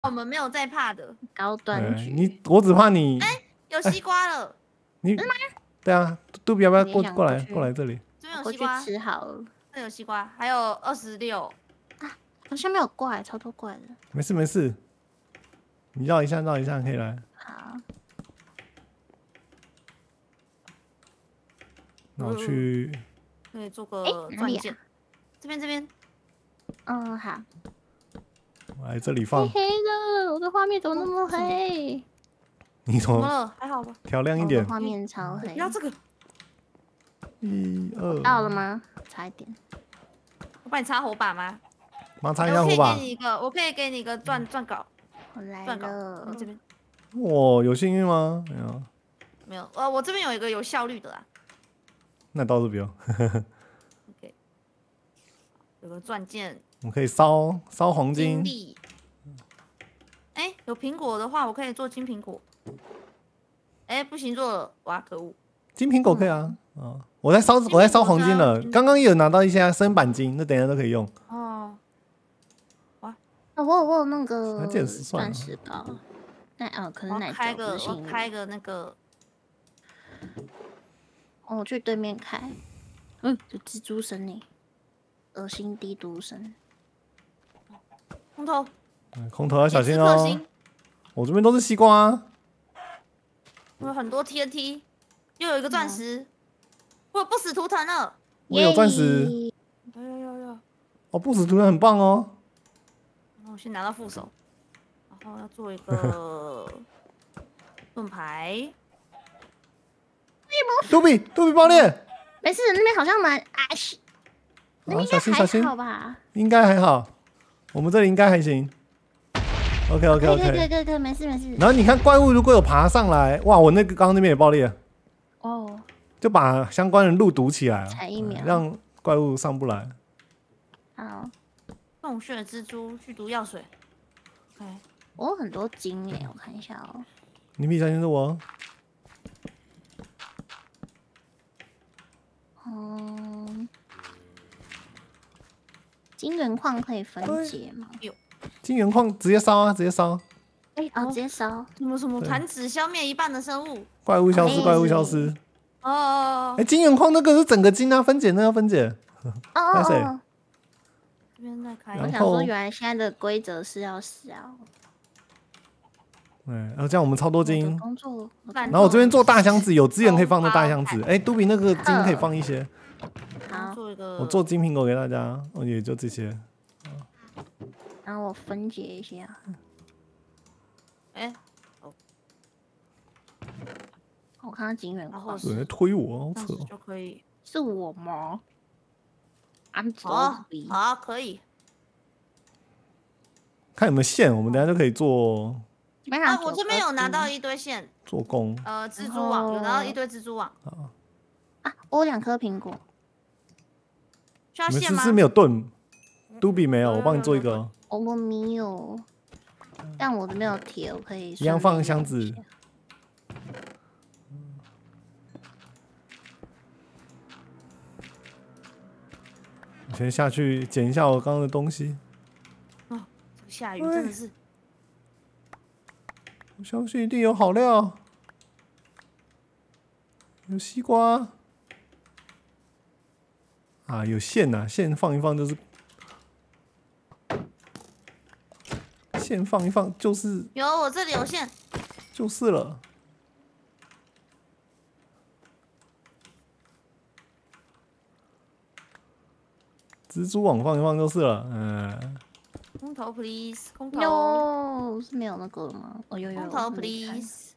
我们没有在怕的。 高端局。我只怕你。 有西瓜了。 你对啊，杜比要不要过来这里？ 这边有西瓜。 吃好了。 这有西瓜，还有26。 啊，好像没有怪，超多怪的。 没事，你绕一下可以来。 好。 那我去。 可以做个钻戒。这边。 嗯，好。 我来这里放。 黑的，我的画面怎么那么黑？ 你怎么了？还好吧。 调亮一点。 画面超黑。 要这个。 1、2。 到了吗？差一点。 我帮你插火把吗？ 帮插一下火把。 我可以给你一个钻稿。 我来了。 这边。 哇，有幸运吗？ 没有。我这边有一个有效率的啊。 那倒是不用。 OK。有个钻戒。 我们可以烧黄金。 哎，有苹果的话，我可以做金苹果。哎，不行做了，哇，可恶！ 金苹果可以啊，我在烧黄金了，刚刚也有拿到一些升版金，那等一下都可以用。 哦，哇， 我有那个钻石膏，可能我开个那个， 我去对面开，有蜘蛛声呢，恶心低毒声。 空投要小心哦！我这边都是西瓜。 我有很多 TNT， 又有一个钻石，我有不死图腾了。 我有钻石。 有。 哦，不死图腾很棒哦。 然后我先拿到副手，然后要做一个盾牌。 杜比爆裂！ 没事，那边好像蛮那边小心好吧？ 应该还好，我们这里应该还行。OK， 可以，没事。 然后你看怪物如果有爬上来，哇，我刚刚那边也爆裂。 哦。 就把相关的路堵起来， 踩1秒， 让怪物上不来。 好。 洞穴蜘蛛去毒药水。 我有很多金耶，我看一下哦。 你比小心是我。 金元矿可以分解吗？ 有。 金元矿直接烧啊，直接烧。 直接烧。 什么弹指消灭一半的生物。 怪物消失。 哦。 金元矿那个是整个金啊，分解那要分解。 哦。 这边在开。 我想说，原来现在的规则是要烧。 然后这样我们超多金。 然后我这边做大箱子，有资源可以放那大箱子。杜比那个金可以放一些。 好。 我做金苹果给大家，也就这些。 然后我分解一下。我看到金元矿。 有人推我，好扯。 就可以。 是我吗？ 好，可以。 看有没有线，我们等下就可以做。 我这边有拿到一堆线。 做工。 蜘蛛网有拿到一堆蜘蛛网。 我有2颗苹果。 需要线吗？ 你们是没有盾，杜比没有，我帮你做一个。 我没有，但我这边有铁，我可以。 一样放箱子。我先下去捡一下我刚刚的东西。 下雨真的是。 我相信一定有好料。有西瓜。有线呐，线放一放就是。线放一放就是。 有，我这里有线。 就是了。蜘蛛网放一放就是了， 空投 please， 空投。 有是没有那个了吗？有。 空投 please。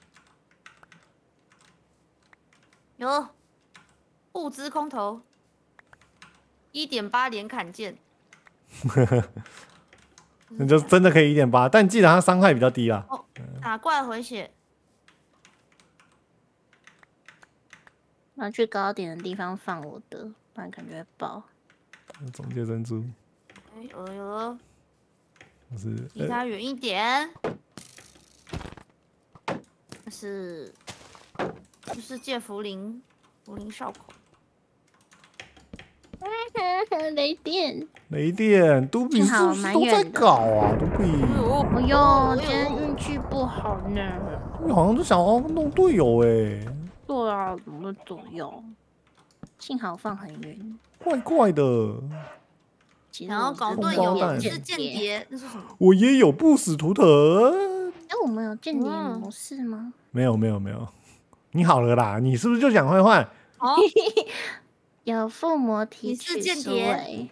有。物资空投。1.8连砍剑。 那就真的可以1.8，但记得它伤害比较低啦。 打怪回血。 拿去高点的地方放我的，不然感觉会爆。 总结珍珠。 有了。 离它远一点。就是借福林哨口。 雷电。 雷电，杜比幸是好蛮不是都在远的搞啊？杜比， 哎呦，今天运气不好呢。 你好像都想要弄队友哎， 对啊，怎么会左右？幸好放很远。 怪怪的。 其实然后搞我队友， 红包蛋你是间谍，那是什么？ 我也有不死图腾。 哎，我们有间谍模式吗？ 没有没有没有，你好了啦，你是不是就想坏坏？ 哦， 有附魔提你是取思间谍维，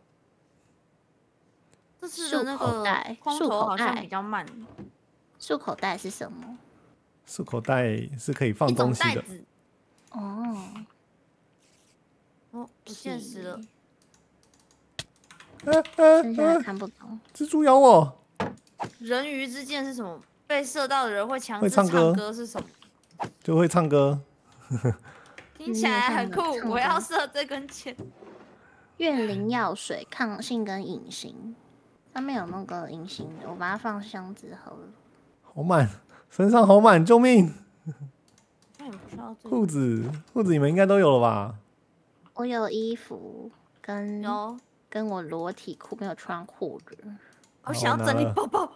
这次的那漱口个袋空漱口投好像袋比较慢， 漱口袋是什么？ 漱口袋是可以放一种东西的。 袋子。 哦， 哦，不现实了。 剩下的看不懂。 蜘蛛咬我， 人鱼之剑是什么？被射到的人会强制会唱歌唱歌是什么？ 就会唱歌。 听起来很酷唱，歌我要射这根箭。 怨灵药水、抗性跟隐形，上面有那个隐形的，我把它放箱子好了。 好满，身上好满，救命！ 那也不需要这个。 裤子你们应该都有了吧？ 我有衣服跟有， 我裸体裤，没有穿裤子。 我想要整理拿了包包。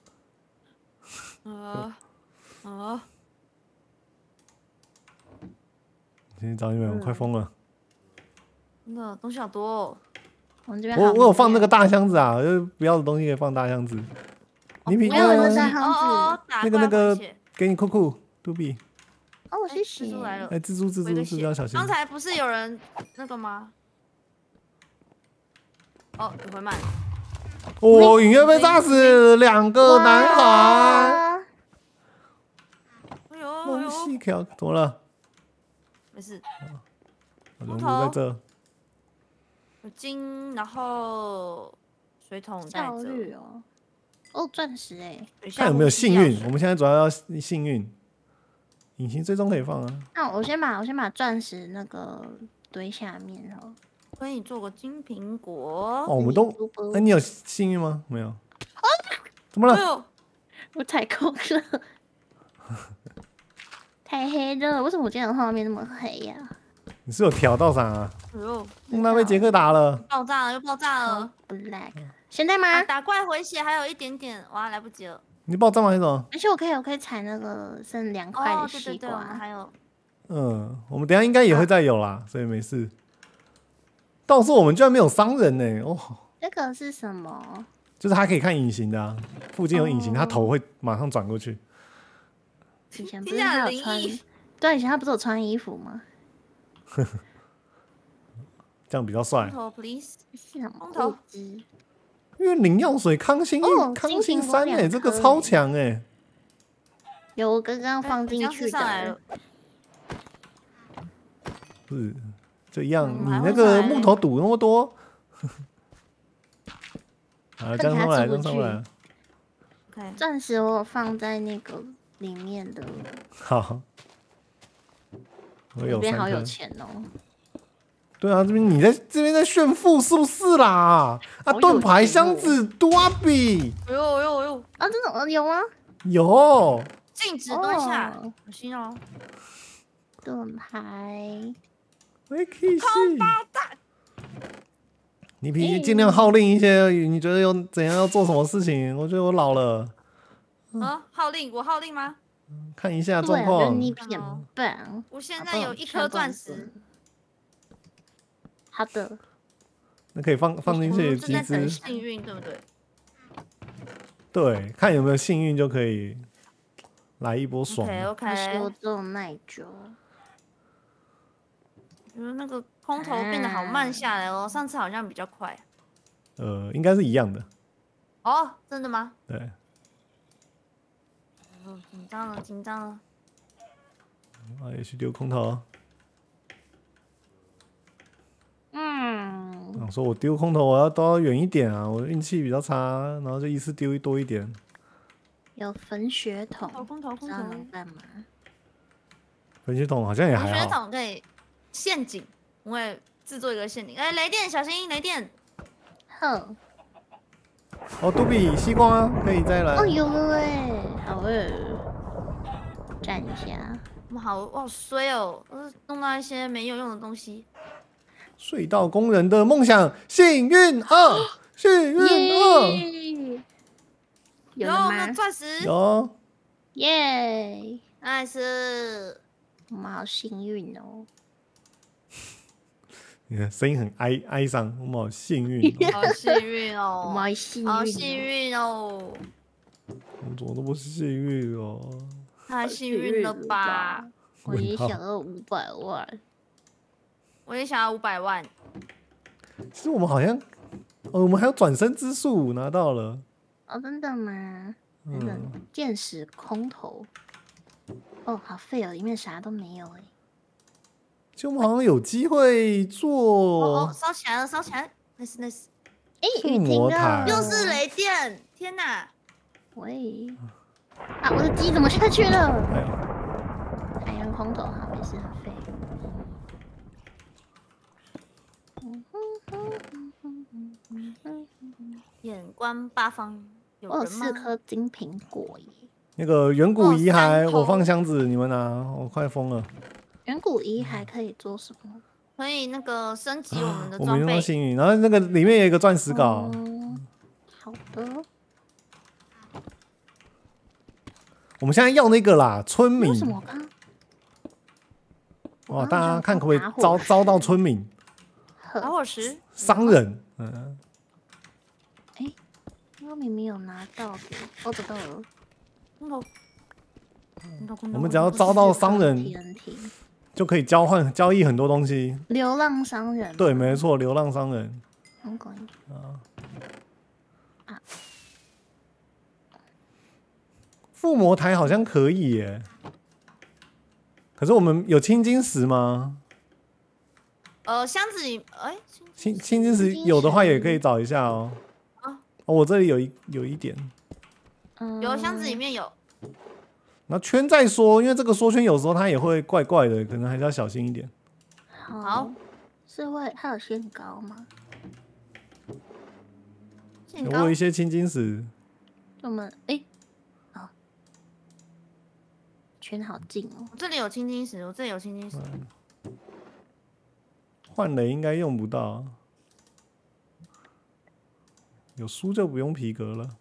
今天找你们，我快疯了。 真的东西好多哦。 我们这边我有放那个大， 大箱子啊，就是不要的东西可以放大箱子。你比没有人那在哦，打那个怪回血给你酷酷，杜比。 哦， 哎谢谢蜘。蛛来了哎，蜘蛛回个血是不是要小心刚？才不是有人那个吗？哦，有回慢。 哦，隐约被炸死2个男孩。 哇哎呦哎梦呦， 细条怎么了？ 没事， 人物在这。 有金，然后水桶带效着。 率哦，哦，钻石哎， 水下看有没有武器钥匙幸运。我们现在主要要幸运。隐形追踪可以放啊。 那我先把钻石那个堆下面哦。 可以做个金苹果。 哦，我们都猪包哎，你有幸运吗？没有。怎么了？ 哎呦， 我踩空了，太黑了。为什么我今天的画面那么黑呀、 你是有调到啥啊？ 哎呦， 那被杰克打了。 爆炸了，又爆炸了！ Black，现在吗？ 啊，打怪回血还有一点点，哇，来不及了。 你爆炸吗？还是什么？ 而且我可以采那个剩2块哦， 的西对对对，我们瓜。 还有我们等一下应该也会再有啦，所以没事。到时候我们居然没有伤人呢、哦， 这个是什么？ 就是他可以看隐形的啊，附近有隐形， 哦他头会马上转过去。 以前不听起来是还有很灵异穿？对，以前他不是有穿衣服吗？ 这样比较帅空。投 please。 是什么光头物质？ 因为灵药水康星哦康星金苹果 3 2 这个颗超强哎、 有我刚刚放进去上来的了。， 不是就一样， 还会你那个上来木头堵那么多。啊，这样上来，这看起来进不样上来， OK， 钻石我有放在那个里面的， 好。我有这边好 3颗。 有钱哦。 对啊，这边你在这边在炫富是不是啦？啊， 好有盾牌钱哦箱子多啊比哎呦哎呦哎呦， 啊，这种有吗？ 有。 禁止蹲下， 哦小心哦。 盾牌， 喂 K 系， 大你尽量号令一些，你觉得有怎样要做什么事情？我觉得我老了， 啊，号令，我号令吗？ 看一下对啊， 状况。 你偏棒。 我现在有1颗钻石，。 好的， 那可以放进我去们正在等集资， 幸运，对不对？ 对，看有没有幸运就可以来一波爽。 OK 可惜我 OK， 只有耐久。 觉得那个空投变得好慢下来哦，上次好像比较快。 应该是一样的， 哦，真的吗？ 对。 哦，紧张了，紧张了。 啊，也去丢空投。说我丢空投，我都要远一点啊，我运气比较差，然后就一次丢多一点。 有粉血桶， 空投空不知道能投， 干嘛？ 分血筒好像也粉血还好。 桶可以陷阱，我会制作一个陷阱。哎，雷电，小心雷电！ 哼， 哦，杜比西瓜可以再来。 哦有了哎，好饿，站一下。 我好衰哦，都是弄到一些没有用的东西。 隧道工人的梦想，幸运2，幸运2， 有了有我们的吗？ 钻石， 有。 耶！ nice， 我们好幸运哦。 你看声音很哀伤，我们好幸运、哦， 好幸运我们哦， 好幸运、哦， 好幸运哦， 我们怎么那么幸运哦？ 太幸运了吧！ 我也想要500万。 我也想要500万。 其实我们好像，我们还有转身之术拿到了。 哦，真的吗？那个见识空投。哦，好废哦，里面啥都没有哎。 其实我们好像有机会做烧起来了，烧起来 ，nice。 哎， 附雨停魔台了， 又是雷电，天哪！ 喂，啊，我的鸡怎么下去了？ 哎呦， 海洋空投，好，没事，很废。 眼观八方，有我有人吗 4颗金苹果耶。 那个远古遗哦骸， 三头我放箱子，你们拿，我快疯了。 远古遗骸可以做什么？ 可以那个升级我们的我没那么装备。 幸运，然后那个里面有一个钻石镐， 好的。 我们现在要那个啦，村民为。什么我刚？ 哇，大家看可不可以打火招到村民、 打火石， 商人？ 我明明有拿到的，我找到了。 空投， 我们只要招到商人， TNT 就可以交易很多东西。 流浪商人。 对，没错，流浪商人。 很滚。 附魔台好像可以耶，可是我们有青金石吗？ 箱子里，哎， 青金石有的话也可以找一下哦。 啊哦，我这里有一点， 有箱子里面有。 那圈再说，因为这个缩圈有时候它也会怪怪的，可能还是要小心一点。 好，是会它有限高吗？ 限高我有一些青金石， 我们圈好近哦。 我这里有青金石，我这里有青金石。 换雷应该用不到，有书就不用皮革了。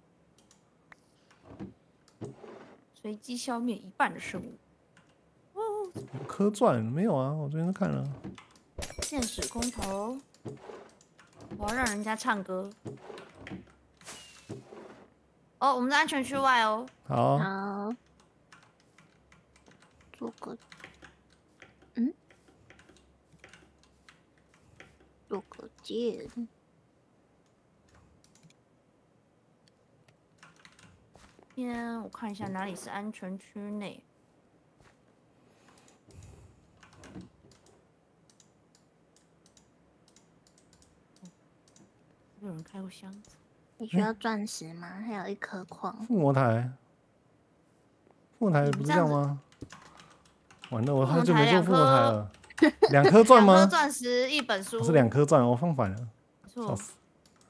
随机消灭1半的生物。 有颗钻没有啊？我昨天都看了。 现实空投，我要让人家唱歌。哦，我们在安全区外哦。 好， 好，做个，做个剑。 先我看一下哪里是安全区内。有人开过箱子。 你需要钻石吗？还有1颗矿。 附魔台，附魔台不是这样吗？完了，我太久没做附魔台了。2颗钻 2 吗颗？钻石，1本书。 是2颗钻，我放反了， 没错。 笑死。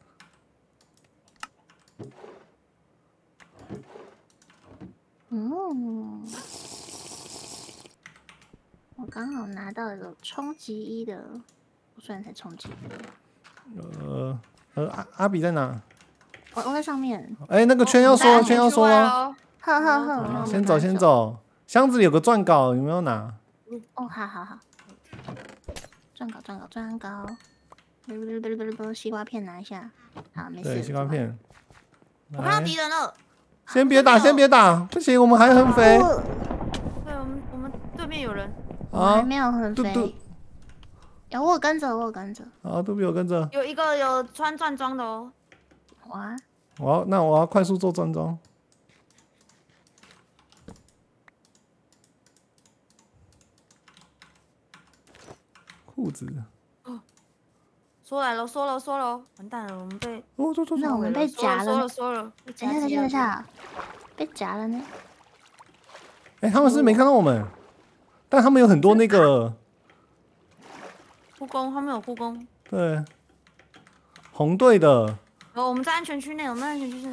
我刚好拿到有冲击1的，我虽然才冲击1。 阿比在哪？ 我在上面。 哎，那个圈要收，圈要收了。 呵呵呵， 好先走，先。走。箱子里有个钻镐，有没有拿？ 哦，好好好。钻镐。西瓜片拿一下。好，没事。 对，西瓜片。 我看到敌人了。 先别打，先别打，不行，我们还很肥。 对，我们对面有人。 我还没有很嘟嘟肥。有我跟着。 好，杜比我跟着。 有一个有穿钻装的哦。 哇， 我要快速做钻装。裤子。 缩来了，缩了，完蛋了，我们被走。 那我们被夹了。 缩了，被夹等起来了。 一下，被夹了呢。 哎，他们是没看到我们，但他们有很多那个护工，他们有护工。 对红队的。 我们在安全区内，我们在安全区内。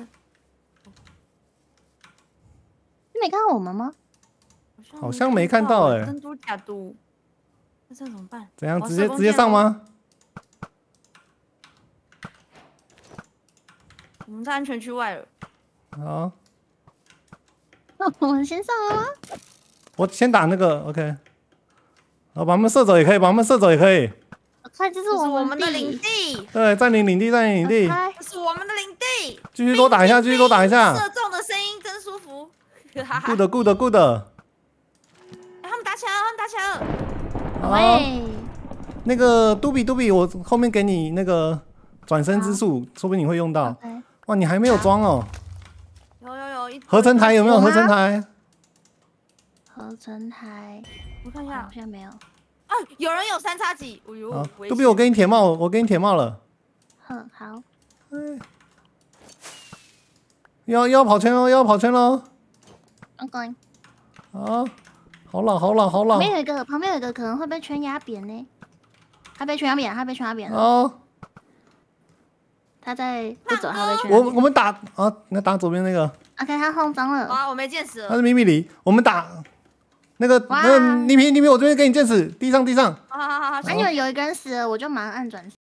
你没看到我们吗？ 好像没看到哎珍珠甲毒。 那这怎么办？ 怎样？ 我直接上吗？ 我们在安全区外了。 好， 我们先上了吗？ 我先打那个 OK。好，把他们射走也可以，把他们射走也可以。 我看这是这是我们们的领地， 对，占领领地，占领领地， 这是我们的领地。 继续多打一下，继续多打一下。 射中的声音真舒服。 good。 他们打起来了，他们打起来了。 好， 喂， 那个杜比，我后面给你那个转身之术，说不定你会用到。 OK 哇，你还没有装哦？ 有， 合成台有没有？ 有吗合成台？ 合成台我看一下好，像没有。 啊，有人有3叉戟。哎呦好， 危杜比， 险我给你铁帽，我给你铁帽了。 哼，好， 要跑圈喽，要跑圈喽！ OK。 啊，好老。 旁边有一个可能会被圈压扁呢。他被圈压扁了。 哦， 他在不走，他被圈压扁。 我们打啊，那打左边那个， OK，他慌张了。 啊，我没见识了。 他是咪咪里，我们打那个哇倪萍，我这边给你剑齿，地上。 好， 那有一个人死了，我就马上按转